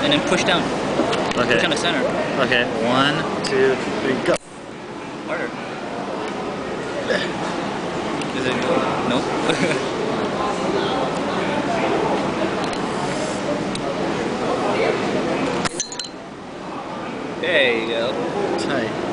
and then push down. Okay. Push on the center. Okay. 1, 2, 3, go. Harder. Is it? Nope. There you go. Tight.